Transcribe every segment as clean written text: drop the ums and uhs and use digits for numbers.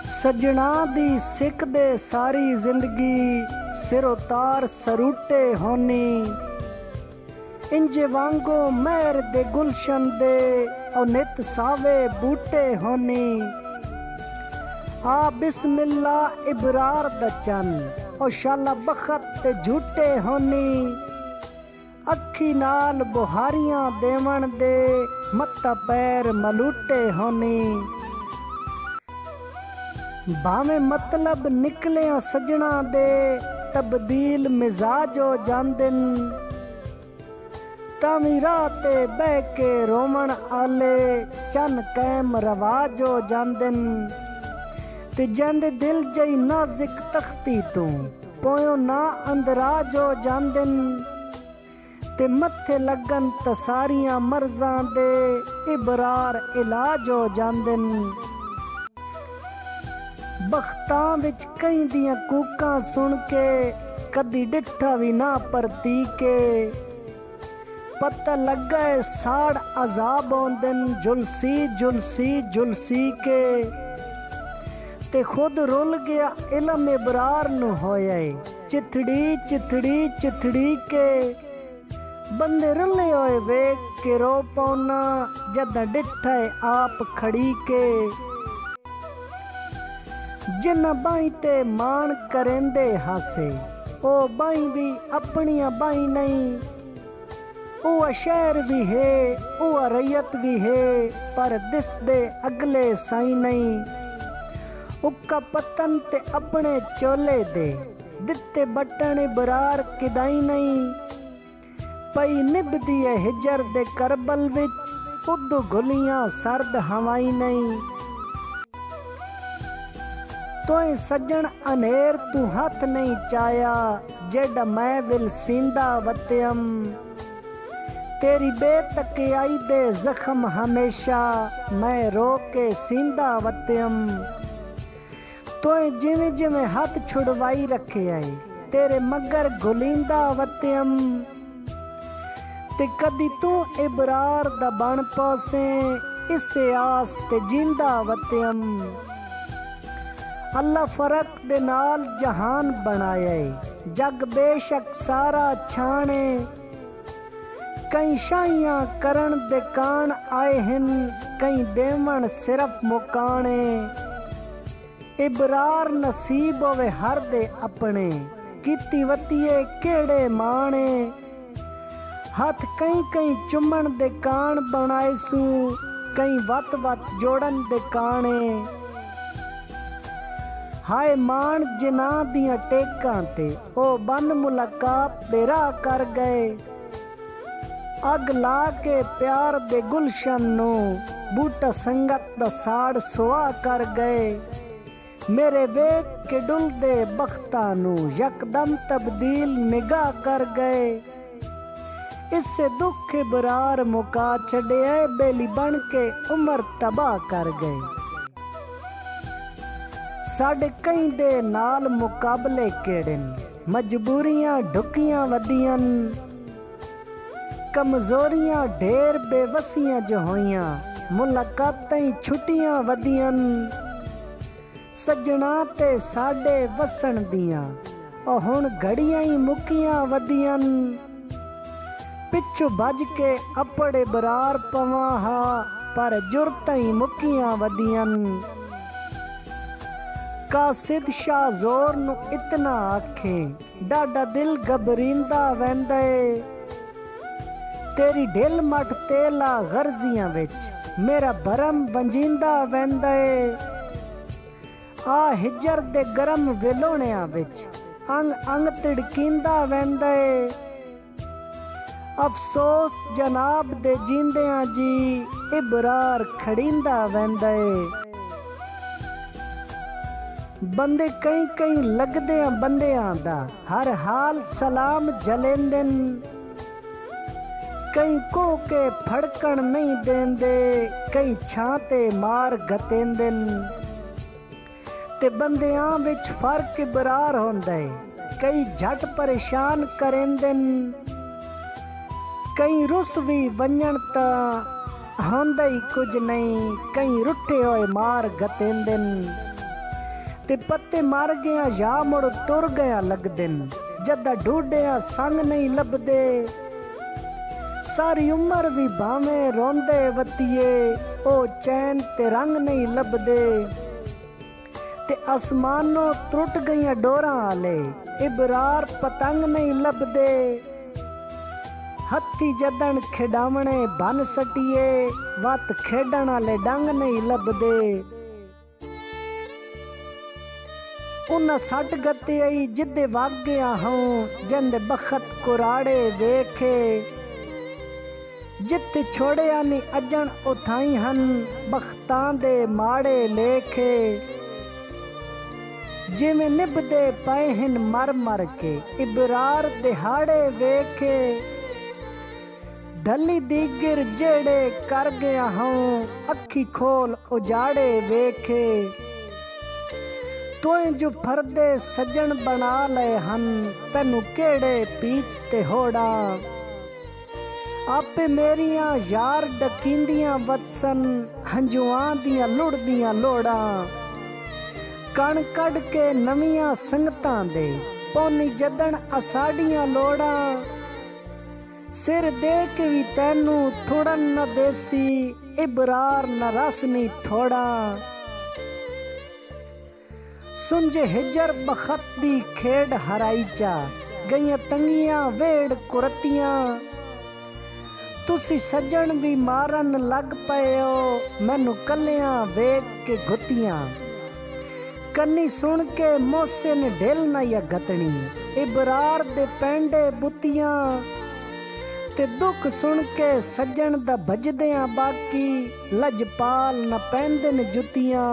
सजना दी सिख दे सारी जिंदगी सिरो तार सरूटे होनी। इंजे वांगो महर दे गुलशन दे और नित सावे बूटे होनी। आ बिस्मिल्ला इबरार दा चन और शाला बखत ते झूठे होनी। अखी नाल बुहारियां देवन दे मत्ता पैर मलूटे होनी। भावे मतलब निकलिया सजना दे तब्दील मिजाज हो जांदिन। तावी राह ते बह के रोवण आले चन कैम रवाज हो जांदिन। ते जंद दिल जई नाजिक तख्ती तू पोयो ना अंदराज हो जांदिन। ते मत्थे लगन तसारियां मर्जां दे इबरार इलाज हो जांदिन। बख्तां विच कई दियां कूकां सुन के कदी डिठा भी ना परती के। पता लगा है साड़ अजाब औंदन जुलसी जुलसी जुलसी के। ते खुद रुल गया इलम इबरार नु होया चिथड़ी चिथड़ी चिथड़ी के। बंदे रुले होए वेख के रो पौना जद डिठा है आप खड़ी के। जिन्ना बाई ते मान करेंदे हासे ओ बाई भी अपनिया बाई नहीं। ओ शहर भी है ओ रैयत भी है पर दिस दे अगले साई नहीं। उक्का पतन ते अपने चोले दे दिते बटन इबरार किदाई नहीं। पई निभदी है हिजर दे करबल विच उदू गुलियां सर्द हवाई नहीं। तोए सज्जन अनेर तू हाथ नहीं चाया जेड़ा मैं विल सींदा वत्यम। तेरी बेतकियाई दे जख्म हमेशा मैं रो के सींदा वत्यम। तोए जिवें जिवें हाथ छुड़वाई रखे आए तेरे मगर गुलींदा वत्यम। ते कदी तू इबरार दा बन पौसे इसे आस ते जिंदा वत्यम। अल्लाह फरक दे नाल जहान बनाया जग बेशक सारा छाने। कई शाइयां करन दे कान आए हिन कई देवण सिर्फ मुकाने। इबरार नसीब होवे हर दे अपने कीती वतिये केड़े माने। हाथ कई कई चुमन दे कान बनाए सू कई वत वत जोड़न दे काने। हाय मान जिना दियां टेकां ते ओ बंद मुलाकात दे राह कर गए। अग ला के प्यार दे गुलशन नो बूटा संगत दा साड़ सुआ कर गए। मेरे वेख के डुल दे बख्तां नू यकदम तब्दील निगाह कर गए। इससे दुख इबरार मुका छड़े बेली बन के उम्र तबाह कर गए। साडे कई दे नाल मुकाबले केड़न मजबूरियां ढुकियां वदियन। कमजोरियां ढेर बेवसियां जो होइयां मुलाकातां छुट्टियां वदियन। सजना ते साडे वसन दियां ओ हुण घड़ियां ही मुकियां वदियन। पिछू भज के अपड़े बरार पवां हा पर जुरतां ही मुकियां वदियन। कासिद शाह जोर नु इतना आखे डाडा दिल घबरींदा वेंदे। तेरी ढिल मट तेला गर्जियां विच मेरा भरम वंजींदा वेंदे। आ हिजर दे गरम वेलोणियां विच अंग अंग तिड़कींदा वेंदे। अफसोस जनाब दे जींदियां जी इबरार खड़ींदा वेंदे। बंदे कई कई लगदियां बंदियां दा हर हाल सलाम जलेंदन। कई को के फड़कन नहीं देंदे कई छाते मार गतेंदन। ते बंदियां विच फर्क इबरार होंदा है कई झट परेशान करेंदन। कई रुस भी वंजन ता होंदा ही कुछ नहीं कई रुठे होए मार गतेंदन। ते पत्ते मार गया या मुड़ टुर गया लगदिन, जदा ढूंढिया संग नहीं लभदे। सारी उम्र भी भावें रोंदे वतिए, ओ चैन ते रंग नहीं लभदे। ते आसमानों त्रुट गईयां डोरां आले, इबरार पतंग नहीं लभदे। हत्थी जदन खिडावणे बन सटिए, वत खेडण आले डंग नहीं लभदे। उन्हां सट गते आई जिदे वग गया हूं, जिंदे बखत कुराड़े वेखे। जिथे छोड़िया नी अजन उथाई हन, बख्तां दे माड़े लेखे। जिवें निभदे पए हिन मर मर के, इबरार दिहाड़े वेखे। ढली दीगिर जेड़े कर गया हूं, अखी खोल उजाड़े वेखे। तोए जो फरदे सजन बना ले हन, तैनू केड़े पीच ते होड़ा। आपे मेरियां यार डकींदियां वतसन, हंजुआं दियां लुड़दियां लोड़ा। कण कड़ के नवियां संगतां दे, पौनी जदन असाड़ियां लोड़ा। सिर दे के भी तैनू थोड़न न देसी, इबरार न रस नी थोड़ा। सुंजे हिजर बखत दी खेड़ हराई चा, गईयां तंगियां वेड़ कुरतियां। तुसी सज्जन भी मारन लग पए हो, मैनू कलियां वेख के घुतियां। कन्नी सुन के मोसे ने ढिल ना या गतनी, इबरार दे पेंडे बुतियां। ते दुख सुन के सज्जन दा भजदियां बाकी, लजपाल न पैंदे न जुतियां।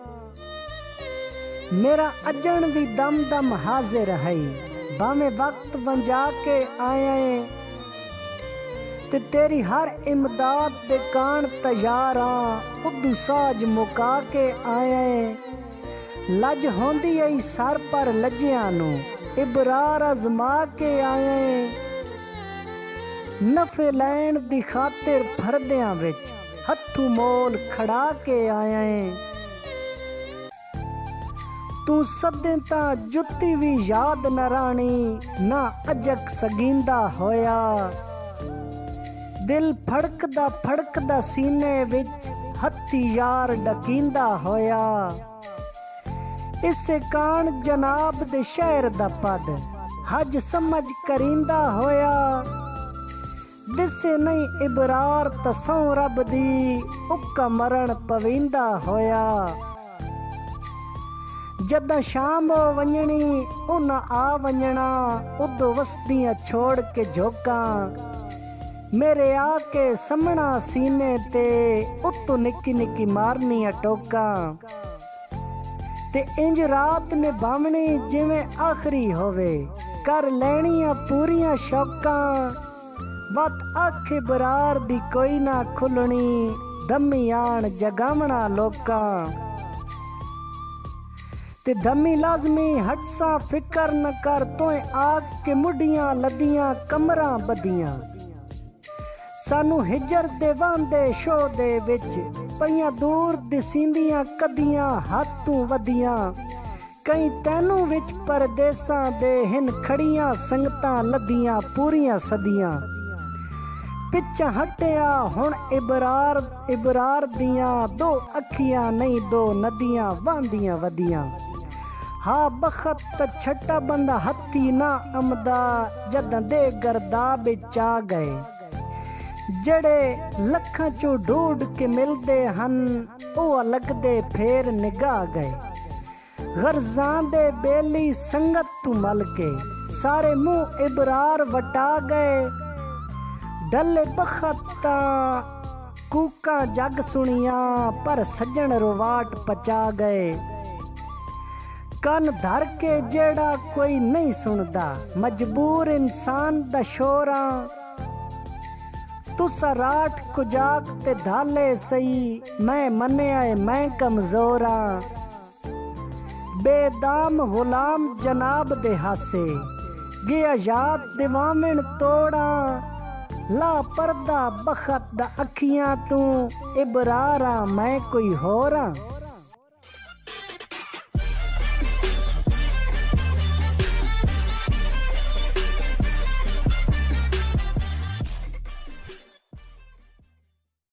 मेरा अजन भी दम दम हाजिर है, भावें वक्त वंजा के आए। ते तेरी हर इमदाद दे कान तैयार आ, उदू साज मुका के आए। लज होंदी आई सर पर लज्जियां नू, इबरार अजमा के आए। नफे लैन दी खातिर फरदियां विच, हथू मोल खड़ा के आए। तू सदें तां जुत्ती भी याद न रानी, ना अजक सगींदा होया। दिल फड़कदा सीने विच, हत्ती यार डकींदा होया। इसे कान जनाब दे शहर दा पद, हज समझ करींदा होया। दिसे नहीं इबरार तसों रब दी, उक्का मरण पवींदा होया। जदा शाम हो वंजनी उन्हां आ वंजना, उदो वसदियां छोड़ के झोकां। मेरे आके समना सीने ते, उत्तों निक्की निक्की मारनियां टोकां। ते इंज रात ने बावनी जिवें आखरी होवे, कर लैनियां पूरियां शौकां। वत आखे बरार दी कोई ना खुलनी, दमी आन जगावना लोकां। ते दमी लाजमी हटसा फिकर न कर, तोए आग के मुडियां लदियां कमरां बदियां। सानू हिजर दे वांदे शो दे विच, पईयां दूर दिसींदियां कदियां हाथों वदियां। कई तैनू विच परदेसां दे हिन खड़ियां संगतां लदियां पूरियां सदियां। पिछा हटिया हुण इबरार दियां, दो अखियां नहीं दो नदियां वांदियां वदियां। हा बखत छट्टा बंदा हत्थी ना अमदा, जदां दे गर्दा बिच आ गए। जड़े लखां चों ढूंढ के मिलदे हन, ओह लगदे फेर निगाह गए। गर्जां दे बेली संगत तू मल के, सारे मुंह इबरार वटा गए। डले बखत कूका जग सुनिया, पर सज्जन रुवाट पचा गए। कन धर के जेड़ा कोई नहीं सुनदा, मजबूर इंसान दा शोरा। तुसा राठ कुजाक ते धाले सही, मैं मन्निया मैं कमजोरा। बेदाम गुलाम जनाब दे हासे, गया याद दिवामिन तोड़ा। ला पर्दा बखत दा अखियां तू, इबरारा मैं कोई होरा।